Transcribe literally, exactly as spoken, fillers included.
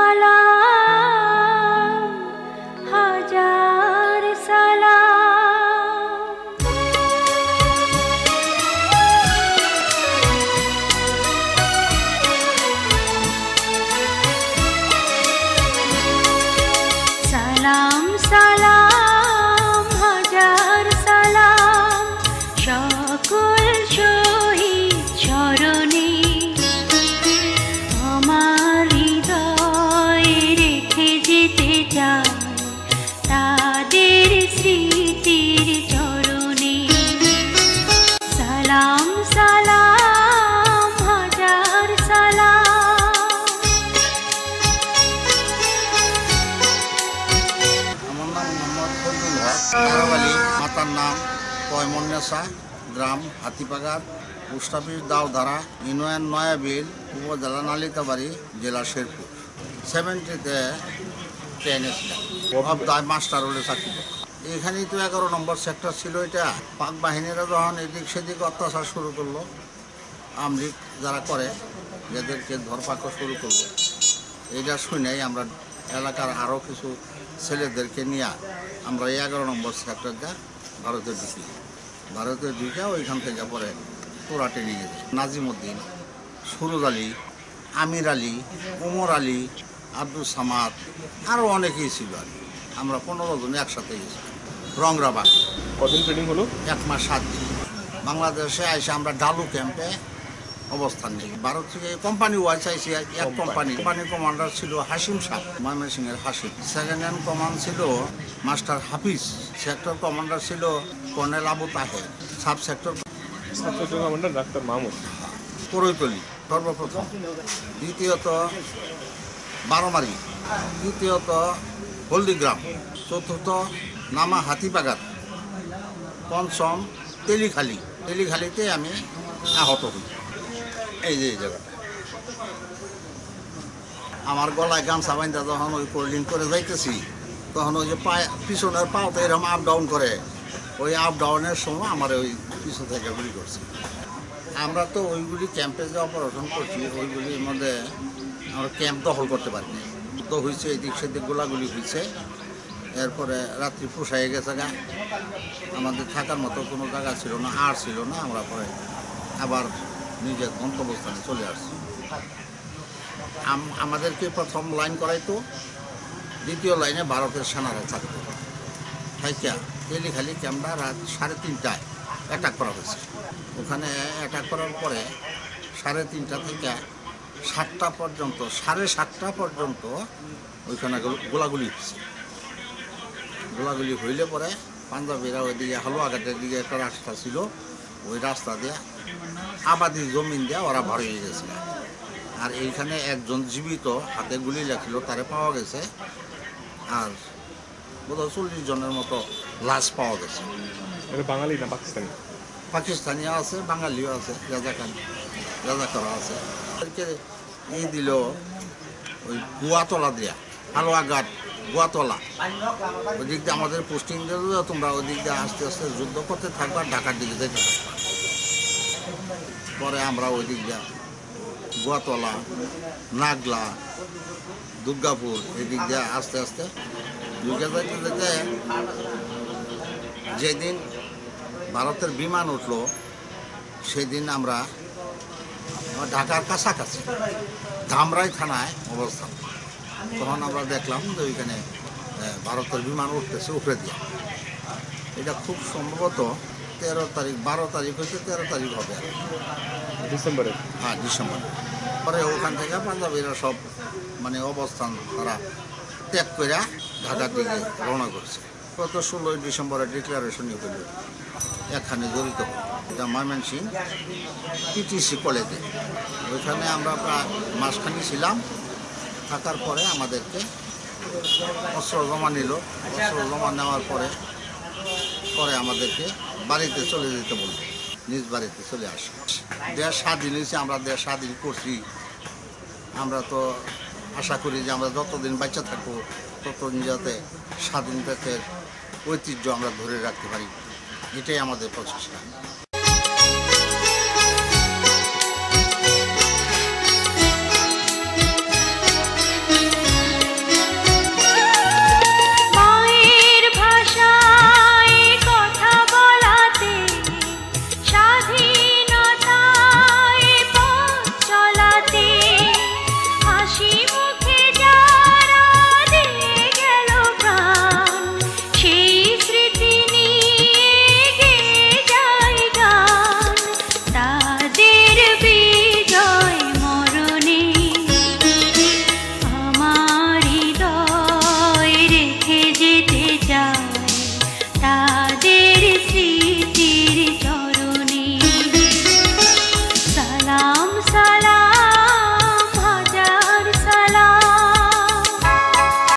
সালাম হাজার সালাম সালাম সালাম হাজার সালাম সকল শহীদ চরণে আমার হৃদয়ে রেখে যেতে চাই তাদের স্মৃতির চরণে সালাম সালাম হাজার সালাম। আমার নাম মোহাম্মদ ফজলুল হক কারাবালি, মাতার নাম পয়মন্নেসা, গ্রাম Hatipagar, post office Daodhara, union Nayabil, উপজেলা নালিতাবাড়ি, জেলা শেরপুর। সেভেন্টিতে ট্রেনে ছিলাম, অবদায় মাস্টার হলে চাকরি করতাম। এখানেই তো এগারো নম্বর সেক্টর ছিল। এটা পাক বাহিনীরা যখন এদিক সেদিক অত্যাচার শুরু করলো, আমলিগ যারা করে যাদেরকে ধরপাকড় শুরু করলো, এইটা শুনেই আমরা এলাকার আরও কিছু ছেলেদেরকে নিয়ে আমরা এই এগারো নম্বর সেক্টরটা ভারতে ঢুকি। ভারতে ঢুকে ওইখান থেকে পরে তোরাটে নিয়ে যায় নাজিমুদ্দিন, সুরজ আলী, আমির আলী, ওমর আলী, আব্দুল সামাদ, আরও অনেকেই ছিল। আর আমরা পনেরো জন একসাথে গেছিলাম রংরাবাগ। কদিন ট্রেনিং হলো? এক মাস সাত দিন। বাংলাদেশে এসে আমরা ডালু ক্যাম্পে অবস্থান নিই। ভারত থেকে কোম্পানি ওয়াইজ আইসি এক কোম্পানি কোম্পানি কমান্ডার ছিল হাসিম শাহ, ময়মনসিংহের হাসিম। সেকেন্ড হ্যান্ড কমান্ড ছিল মাস্টার হাফিজ। সেক্টর কমান্ডার ছিল colonel Abu Taher. Sub sector commander doctor Mahmud. Koroitoli সর্বপ্রথম, দ্বিতীয়ত বারোমারি, তৃতীয়ত হলদিগ্রাম, চতুর্থ নামা হাতিবাগার, পঞ্চম তেলিখালি। তেলিখালিতে আমি আহত হই। এই যে এই জায়গাটা আমার গলায় গামছা বাইন্দা যখন ওই কোল্ডিং করে যাইতেছি, তখন ওই যে পায়ে পিছনের পাওতে এরকম আপ ডাউন করে, ওই আপ ডাউনের সময় আমার ওই পিছন থেকে গুলি করছে। আমরা তো ওইগুলি ক্যাম্পে যে অপারেশন করছি, ওইগুলির মধ্যে আমরা ক্যাম্প দখল করতে পারিনি। তো হয়েছে এদিক সেদিক গোলাগুলি হয়েছে। এরপরে রাত্রি পোষায় গেছে গা, আমাদের থাকার মতো কোনো জায়গা ছিল না, আর ছিল না। আমরা পরে আবার নিজের গন্তব্যস্থানে চলে আসছি। আমাদেরকে প্রথম লাইন করাইতো, দ্বিতীয় লাইনে ভারতের সেনারা থাকতো। থাইকা তেলিখালি ক্যাম্পটা রাত সাড়ে তিনটায় অ্যাটাক করা হয়েছে। ওখানে অ্যাটাক করার পরে সাড়ে তিনটা থেকে সাতটা পর্যন্ত, সাড়ে সাতটা পর্যন্ত ওইখানে গোলাগুলি হয়েছে। গোলাগুলি হইলে পরে পাঞ্জাবিরা ওইদিকে হালুয়াঘাটের দিকে একটা রাস্তা ছিল, ওই রাস্তা দিয়ে আবাদি জমিন দিয়ে ওরা ভরে গেছে। আর এইখানে একজন জীবিত হাতে গুলি লাগছিল, তারে পাওয়া গেছে। আর বোধহয় চল্লিশ জনের মতো লাশ পাওয়া গেছে। বাঙালি না পাকিস্তানি? পাকিস্তানিও আছে, বাঙালিও আছে, রাজাকান রাজাকারও আছে। এই দিল ওই গুয়াতলা দিয়া, হালুয়াঘাট গুয়াতলা, ওই দিক দিয়ে আমাদের পোস্টিং দিল। তোমরা ওই দিক দিয়ে আস্তে আস্তে যুদ্ধ করতে থাকবা, ঢাকার দিকে যেতে থাকবা। পরে আমরা ওই দিক দিয়ে গুয়াতলা, নাগলা, দুর্গাপুর এই দিক দিয়ে আস্তে আস্তে ঢুকে যেতে যেতে যেদিন ভারতের বিমান উঠলো, সেদিন আমরা ঢাকার কাছাকাছি ধামরাই থানায় অবস্থান। তখন আমরা দেখলাম যে ওইখানে ভারতের বিমান উঠতেছে উপরে দিয়ে। এটা খুব সম্ভবত তেরো তারিখ, বারো তারিখ হচ্ছে তেরো তারিখ হবে ডিসেম্বরে। হ্যাঁ, ডিসেম্বরে। পরে ওখান থেকে পাঞ্জাবিরা সব মানে অবস্থান তারা ত্যাগ করে ঢাকার দিকে রওনা করছে। গত ষোলোই ডিসেম্বরে ডিক্লারেশনই হইল, এখানে জড়িত হল। এটা ময়মনসিংহ টিটিসি কলেজে। ওইখানে আমরা প্রায় মাসখানি ছিলাম। থাকার পরে আমাদেরকে অস্ত্র জমা নিল। অস্ত্র জমা নেওয়ার পরে পরে আমাদেরকে বাড়িতে চলে যেতে বলল, নিজ বাড়িতে চলে আসি। দেশ স্বাধীন হয়েছে, আমরা দেশ স্বাধীন করছি। আমরা তো আশা করি যে আমরা যতদিন বাচ্চা থাকবো ততদিন যাতে স্বাধীনতার ঐতিহ্য আমরা ধরে রাখতে পারি, এটাই আমাদের প্রচেষ্টা।